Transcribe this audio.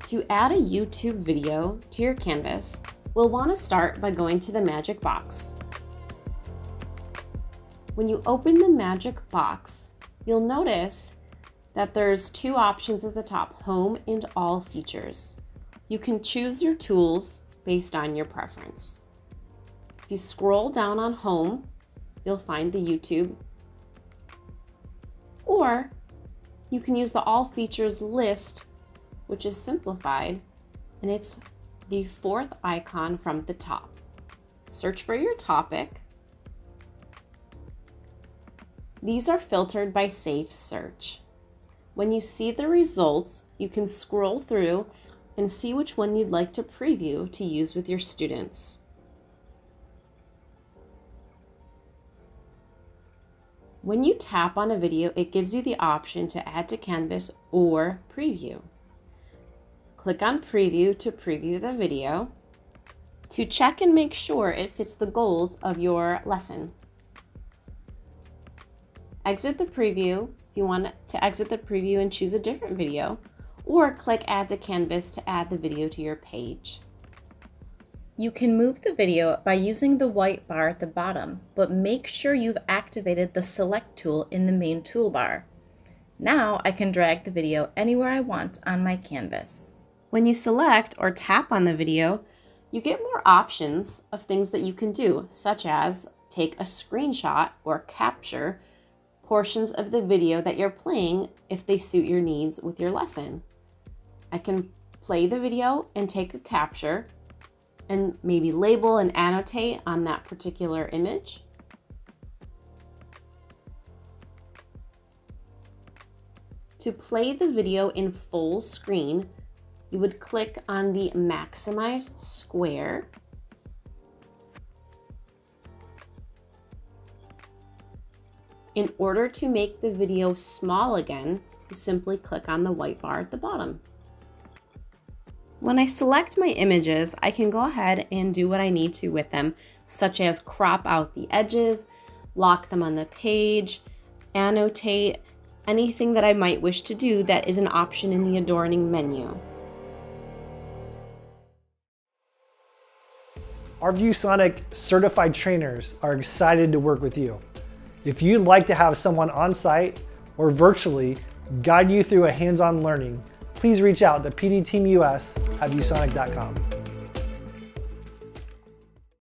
To add a YouTube video to your Canvas, we'll want to start by going to the magic box. When you open the magic box, you'll notice that there's two options at the top, Home and All Features. You can choose your tools based on your preference. If you scroll down on Home, you'll find the YouTube, or you can use the All Features list, which is simplified, and it's the fourth icon from the top. Search for your topic. These are filtered by Safe Search. When you see the results, you can scroll through and see which one you'd like to preview to use with your students. When you tap on a video, it gives you the option to add to Canvas or preview. Click on Preview to preview the video to check and make sure it fits the goals of your lesson. Exit the preview if you want to exit the preview and choose a different video, or click Add to Canvas to add the video to your page. You can move the video by using the white bar at the bottom, but make sure you've activated the Select tool in the main toolbar. Now I can drag the video anywhere I want on my canvas. When you select or tap on the video, you get more options of things that you can do, such as take a screenshot or capture portions of the video that you're playing if they suit your needs with your lesson. I can play the video and take a capture and maybe label and annotate on that particular image. To play the video in full screen, you would click on the maximize square. In order to make the video small again, you simply click on the white bar at the bottom. When I select my images, I can go ahead and do what I need to with them, such as crop out the edges, lock them on the page, annotate, anything that I might wish to do that is an option in the adorning menu. Our ViewSonic certified trainers are excited to work with you. If you'd like to have someone on site or virtually guide you through a hands-on learning, please reach out to pdteamus@viewsonic.com.